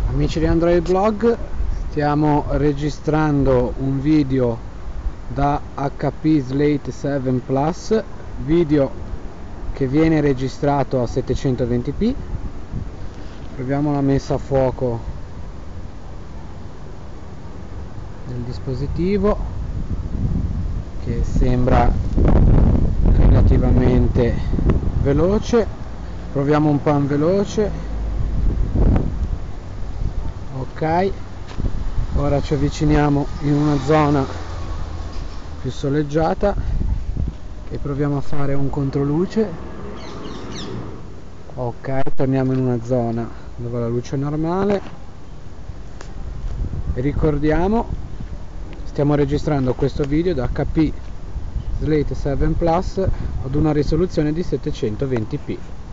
Amici di Android Blog, stiamo registrando un video da HP Slate 7 Plus, video che viene registrato a 720p. Proviamo la messa a fuoco del dispositivo, che sembra relativamente veloce. Proviamo un pan veloce. Ok, ora ci avviciniamo in una zona più soleggiata e proviamo a fare un controluce. Ok, torniamo in una zona dove la luce è normale. E ricordiamo, stiamo registrando questo video da HP Slate 7 Plus ad una risoluzione di 720p.